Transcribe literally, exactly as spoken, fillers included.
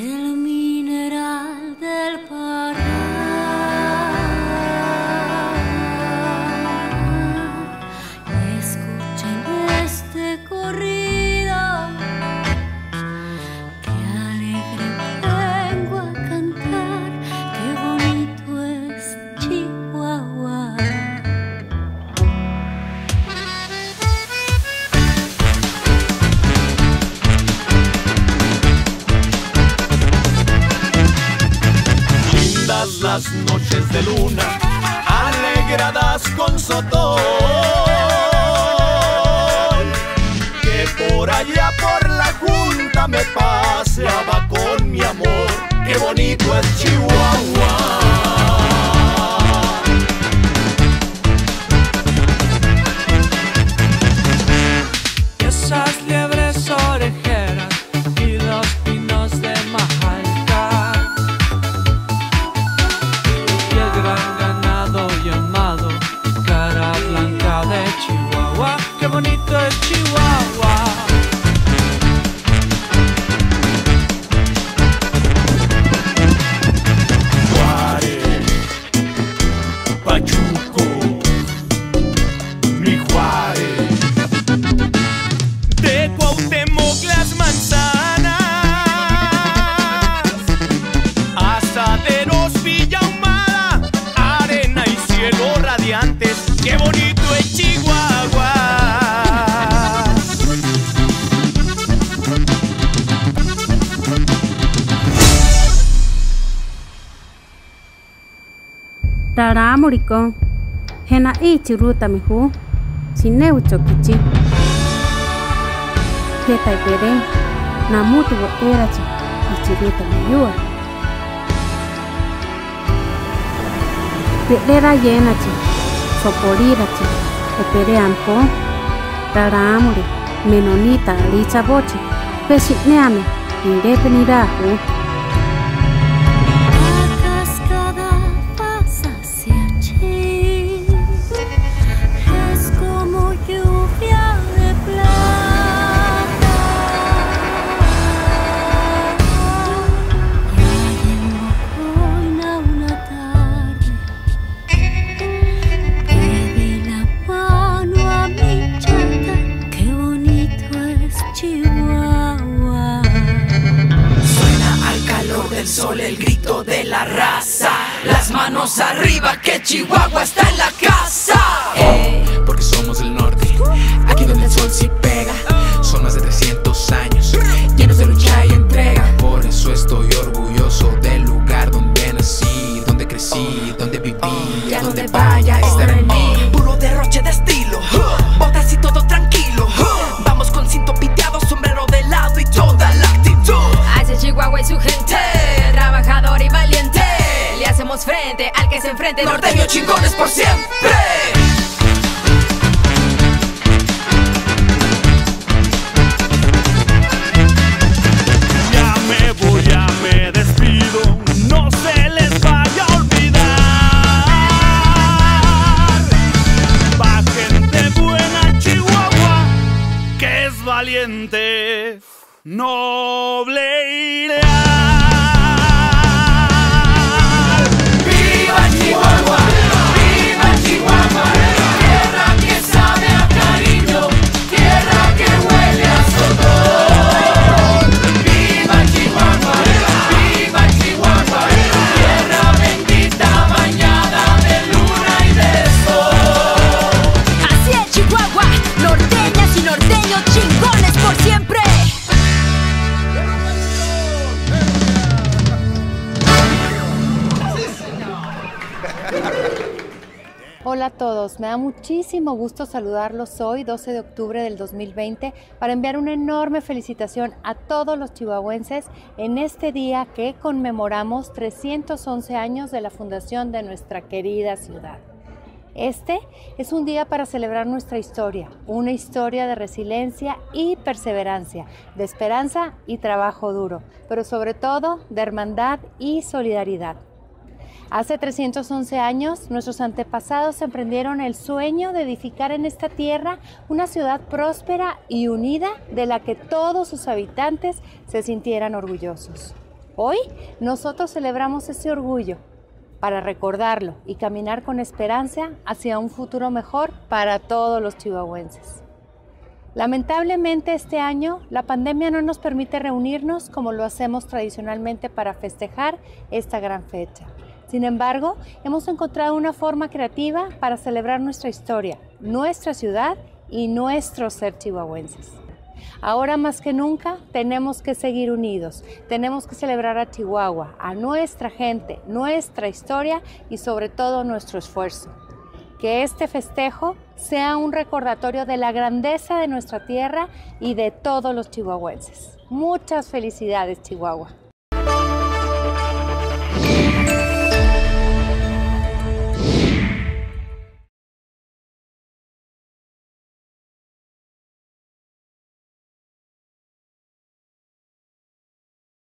el mineral del Pará. Escuchen este corrido, que alegre vengo a cantar, qué bonito es Chihuahua. Lindas las noches de luna, alegradas con sotol, que por allá por la junta me paseaba con mi amor. Qué bonito es Chihuahua. Esas liebres orejeras y los pinos de Majalca, y el gran ganado llamado Cara Blanca de Chihuahua. Qué bonito es Chihuahua. Juárez, Pachuco, mi Juárez. De Cuauhtémoc las manzanas, Asaderos, Villa Ahumada, arena y cielo radiantes. Qué bonito es Chihuahua. Tara muriko, hena ichi ruta mihu, sineu chokichi. Keta ipere, namutu wo erachi, ichi ruta miyua. Pelera yenachi, soporirachi, epere ampo, tara muri, menonita alicha bochi, pesitneame, indepe nirahu. Sol, el grito de la raza, las manos arriba que Chihuahua está en la casa. Hey, porque somos del norte, aquí donde el sol sí pega. Son más de trescientos años, llenos de lucha y entrega. Por eso estoy orgulloso del lugar donde nací, donde crecí, donde viví, a donde vaya estar en mí. Puro derroche de estilo, botas y todo tranquilo. Vamos con cinto piteado, sombrero de lado y toda la actitud. Hacia Chihuahua y su gente, trabajador y valiente, le hacemos frente al que se enfrente. Norteños chingones por siempre. Ya me voy, ya me despido, no se les vaya a olvidar. Pa' gente buena Chihuahua, que es valiente, noble y leal. ¡Viva Chihuahua! ¡Viva Chihuahua! Tierra que sabe a cariño, tierra que huele a sotol. ¡Viva Chihuahua! ¡Viva Chihuahua! Tierra bendita bañada de luna y de sol. Así es Chihuahua, norteñas y norteños chingones por siempre. Hola a todos, me da muchísimo gusto saludarlos hoy, doce de octubre del dos mil veinte, para enviar una enorme felicitación a todos los chihuahuenses en este día que conmemoramos trescientos once años de la fundación de nuestra querida ciudad. Este es un día para celebrar nuestra historia, una historia de resiliencia y perseverancia, de esperanza y trabajo duro, pero sobre todo de hermandad y solidaridad. Hace trescientos once años, nuestros antepasados emprendieron el sueño de edificar en esta tierra una ciudad próspera y unida de la que todos sus habitantes se sintieran orgullosos. Hoy nosotros celebramos ese orgullo para recordarlo y caminar con esperanza hacia un futuro mejor para todos los chihuahuenses. Lamentablemente este año la pandemia no nos permite reunirnos como lo hacemos tradicionalmente para festejar esta gran fecha. Sin embargo, hemos encontrado una forma creativa para celebrar nuestra historia, nuestra ciudad y nuestro ser chihuahuenses. Ahora más que nunca tenemos que seguir unidos, tenemos que celebrar a Chihuahua, a nuestra gente, nuestra historia y sobre todo nuestro esfuerzo. Que este festejo sea un recordatorio de la grandeza de nuestra tierra y de todos los chihuahuenses. Muchas felicidades, Chihuahua.